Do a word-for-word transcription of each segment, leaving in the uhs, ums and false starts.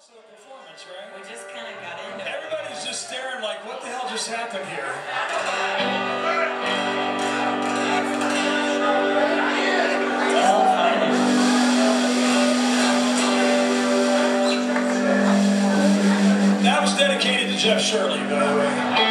Excellent performance, right? We just kind of got into it. Everybody's just staring like, what the hell just happened here? That was dedicated to Jeff Shirley, by the way.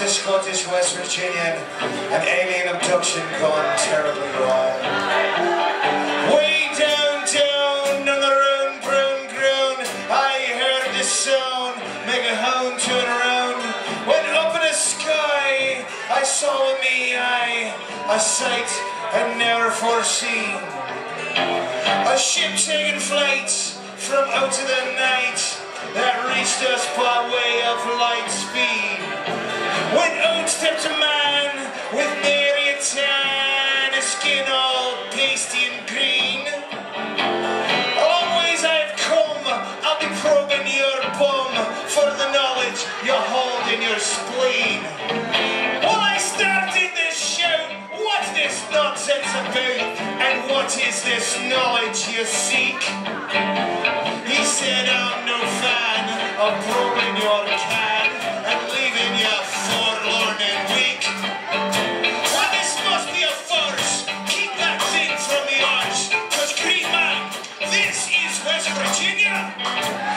Scottish West Virginian, an alien abduction gone terribly wrong. Way down, down on the round, brown ground, I heard the sound, make a hound turn around. Went up in the sky, I saw with me eye a sight I'd never foreseen. A ship taking flight from out of the night that reached us by way of light speed. When out stepped a man with nary a tan, his skin all pasty and green. A long ways I've come, I'll be probing your bum for the knowledge you hold in your spleen. Well, I started to shout, what's this nonsense about, and what is this knowledge you seek? He said, I'm no fan of probing your can and leaving you forlorn and weak. Well, this must be a farce. Keep that thing from the arch, 'cause Creek man, this is West Virginia.